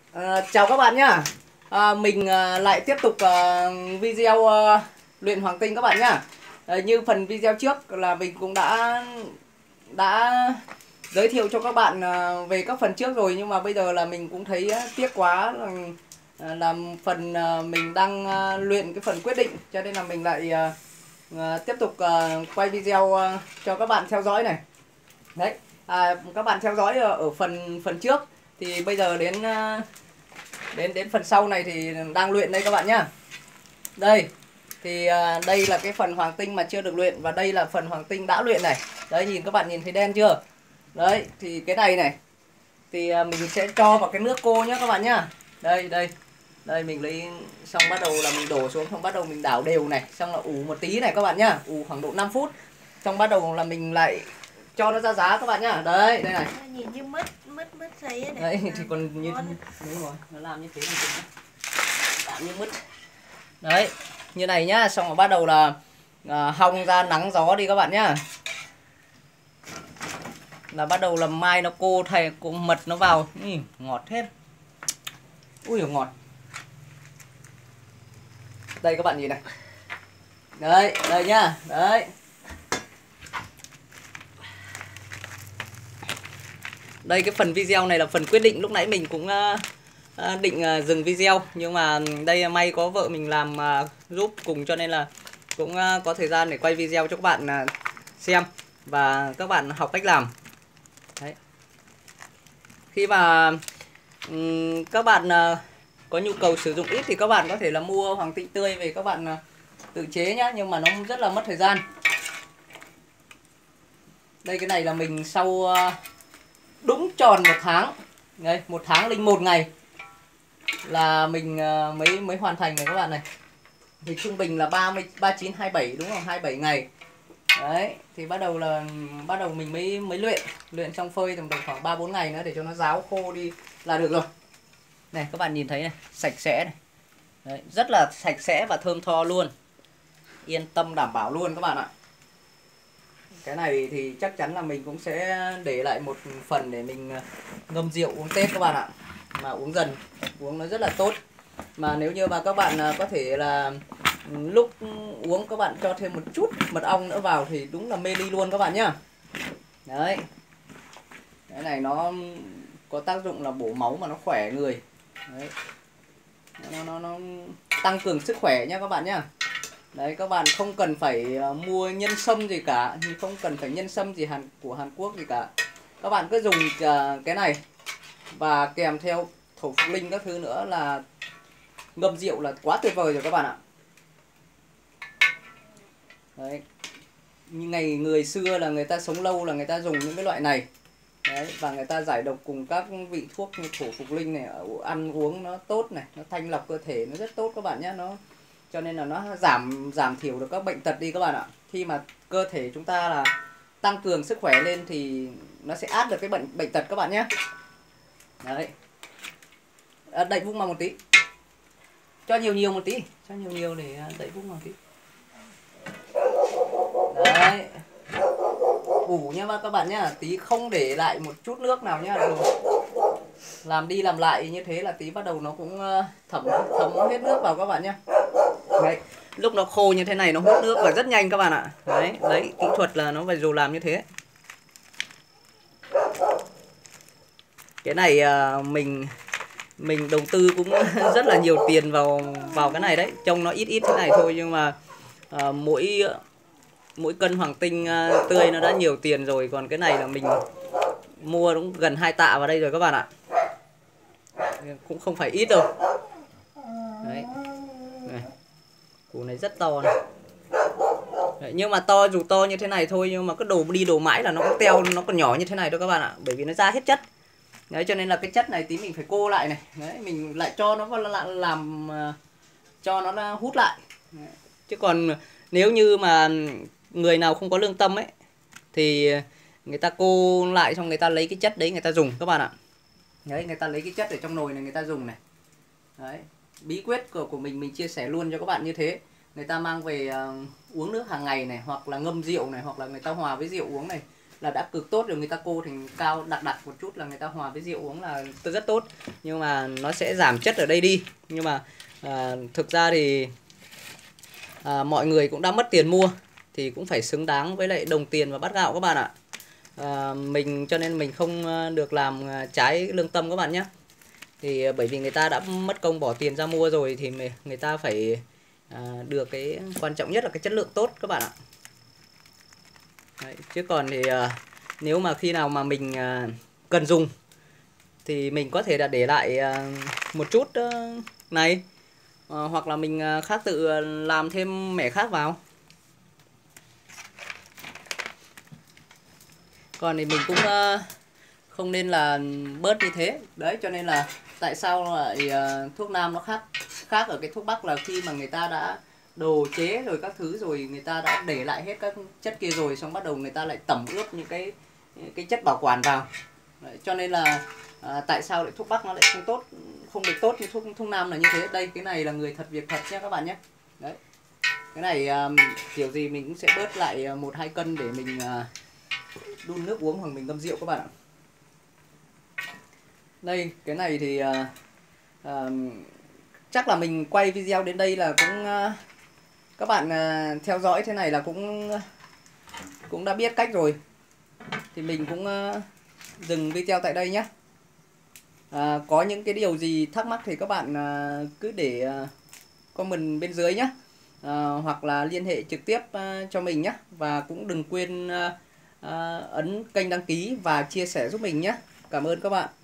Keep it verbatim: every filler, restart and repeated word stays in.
À, chào các bạn nhá. À, mình à, lại tiếp tục à, video à, luyện hoàng tinh các bạn nhá. À, như phần video trước là mình cũng đã đã giới thiệu cho các bạn à, về các phần trước rồi, nhưng mà bây giờ là mình cũng thấy à, tiếc quá là, à, là phần à, mình đang à, luyện cái phần quyết định, cho nên là mình lại à, à, tiếp tục à, quay video à, cho các bạn theo dõi này. Đấy, à, các bạn theo dõi ở, ở phần phần trước thì bây giờ đến à, đến đến phần sau này thì đang luyện đây các bạn nhá. Đây thì à, đây là cái phần hoàng tinh mà chưa được luyện, và đây là phần hoàng tinh đã luyện này. Đấy, nhìn các bạn nhìn thấy đen chưa? Đấy thì cái này này thì à, mình sẽ cho vào cái nước cô nhá các bạn nhá. Đây đây đây, mình lấy xong bắt đầu là mình đổ xuống, xong bắt đầu mình đảo đều này, xong là ủ một tí này các bạn nhá, ủ khoảng độ năm phút, xong bắt đầu là mình lại cho nó ra giá các bạn nhá. Đấy, đây này, nhìn như mứt mứt mứt sấy này. đấy thì còn như đúng rồi, nó làm như thế này, làm như mứt. Đấy, như này nhá, xong rồi bắt đầu là à, hong ra nắng gió đi các bạn nhá. Là bắt đầu là mai nó cô thầy cô mật nó vào. Ừ, ngọt hết. Ui ngọt. Đây các bạn nhìn này. Đấy, đây nhá, đấy. Đây, cái phần video này là phần quyết định, lúc nãy mình cũng uh, uh, định uh, dừng video, nhưng mà đây may có vợ mình làm uh, giúp cùng, cho nên là cũng uh, có thời gian để quay video cho các bạn uh, xem và các bạn học cách làm. Đấy. Khi mà um, các bạn uh, có nhu cầu sử dụng ít thì các bạn có thể là mua hoàng tinh tươi về các bạn uh, tự chế nhá, nhưng mà nó rất là mất thời gian. Đây, cái này là mình sau uh, đúng tròn một tháng, đấy, một tháng linh một ngày là mình uh, mới mới hoàn thành này các bạn này. Thì trung bình là ba mươi ba chín hai bảy đúng không, hai mươi bảy ngày. Đấy, thì bắt đầu là bắt đầu mình mới mới luyện, luyện trong phơi tầm khoảng ba bốn ngày nữa để cho nó ráo khô đi là được rồi. Này các bạn nhìn thấy này, sạch sẽ này. Đấy, rất là sạch sẽ và thơm tho luôn. Yên tâm đảm bảo luôn các bạn ạ. Cái này thì chắc chắn là mình cũng sẽ để lại một phần để mình ngâm rượu uống Tết các bạn ạ. Mà uống dần, uống nó rất là tốt. Mà nếu như mà các bạn có thể là lúc uống các bạn cho thêm một chút mật ong nữa vào thì đúng là mê ly luôn các bạn nhá. Đấy. Cái này nó có tác dụng là bổ máu mà nó khỏe người. Đấy. Nó, nó, nó tăng cường sức khỏe nha các bạn nhá. Đấy, các bạn không cần phải uh, mua nhân sâm gì cả, không cần phải nhân sâm gì Hàn của Hàn Quốc gì cả. Các bạn cứ dùng uh, cái này và kèm theo thổ phục linh các thứ nữa là ngâm rượu là quá tuyệt vời rồi các bạn ạ. Đấy. Như ngày người xưa là người ta sống lâu là người ta dùng những cái loại này. Đấy, và người ta giải độc cùng các vị thuốc như thổ phục linh này, ăn uống nó tốt này, nó thanh lọc cơ thể, nó rất tốt các bạn nhé. Nó cho nên là nó giảm giảm thiểu được các bệnh tật đi các bạn ạ. Khi mà cơ thể chúng ta là tăng cường sức khỏe lên thì nó sẽ át được cái bệnh bệnh tật các bạn nhé. Đấy. À, đậy vung vào một tí. Cho nhiều nhiều một tí, cho nhiều nhiều để đậy vung vào một tí. Đấy. Ủ nhá các bạn nhá, tí không để lại một chút nước nào nhá. Làm đi làm lại như thế là tí bắt đầu nó cũng thấm thấm hết nước vào các bạn nhá. Đấy, lúc nó khô như thế này nó hút nước và rất nhanh các bạn ạ. Đấy, đấy, kỹ thuật là nó phải dù làm như thế. Cái này mình mình đầu tư cũng rất là nhiều tiền vào vào cái này đấy. Trông nó ít ít thế này thôi nhưng mà uh, mỗi mỗi cân hoàng tinh uh, tươi nó đã nhiều tiền rồi, còn cái này là mình mua cũng gần hai tạ vào đây rồi các bạn ạ. Cũng không phải ít đâu. Đấy. Này. Củ này rất to này. Đấy, nhưng mà to dù to như thế này thôi nhưng mà cứ đổ đi đổ mãi là nó cũng teo, nó còn nhỏ như thế này thôi các bạn ạ, bởi vì nó ra hết chất. Đấy, cho nên là cái chất này tí mình phải cô lại này. Đấy, mình lại cho nó vào làm, làm cho nó hút lại. Đấy. Chứ còn nếu như mà người nào không có lương tâm ấy thì người ta cô lại xong người ta lấy cái chất đấy người ta dùng các bạn ạ. Đấy, người ta lấy cái chất ở trong nồi này người ta dùng này. Đấy, bí quyết của của mình mình chia sẻ luôn cho các bạn như thế. Người ta mang về uh, uống nước hàng ngày này, hoặc là ngâm rượu này, hoặc là người ta hòa với rượu uống này, là đã cực tốt rồi, người ta cô thành cao đặc đặc một chút là người ta hòa với rượu uống là rất tốt, nhưng mà nó sẽ giảm chất ở đây đi. Nhưng mà à, thực ra thì à, mọi người cũng đã mất tiền mua thì cũng phải xứng đáng với lại đồng tiền và bát gạo các bạn ạ. À, mình cho nên mình không được làm trái lương tâm các bạn nhé. Thì bởi vì người ta đã mất công bỏ tiền ra mua rồi thì người ta phải à, được cái quan trọng nhất là cái chất lượng tốt các bạn ạ. Đấy, chứ còn thì à, nếu mà khi nào mà mình à, cần dùng thì mình có thể là để lại à, một chút à, này à, hoặc là mình à, khác tự làm thêm mẻ khác vào. Còn thì mình cũng uh, không nên là bớt như thế. Đấy, cho nên là tại sao lại uh, thuốc nam nó khác khác ở cái thuốc bắc là khi mà người ta đã đồ chế rồi các thứ rồi, người ta đã để lại hết các chất kia rồi, xong bắt đầu người ta lại tẩm ướp những cái cái chất bảo quản vào. Đấy, cho nên là uh, tại sao lại thuốc bắc nó lại không tốt, không được tốt như thuốc thuốc nam là như thế. Đây, cái này là người thật việc thật nhé các bạn nhé. Đấy, cái này uh, kiểu gì mình cũng sẽ bớt lại một hai cân để mình uh, đun nước uống hoặc mình ngâm rượu các bạn ạ. Đây, cái này thì uh, uh, chắc là mình quay video đến đây là cũng uh, các bạn uh, theo dõi thế này là cũng uh, cũng đã biết cách rồi. Thì mình cũng uh, dừng video tại đây nhé. Uh, có những cái điều gì thắc mắc thì các bạn uh, cứ để uh, comment bên dưới nhé. Uh, hoặc là liên hệ trực tiếp uh, cho mình nhé. Và cũng đừng quên uh, uh, ấn kênh đăng ký và chia sẻ giúp mình nhé. Cảm ơn các bạn.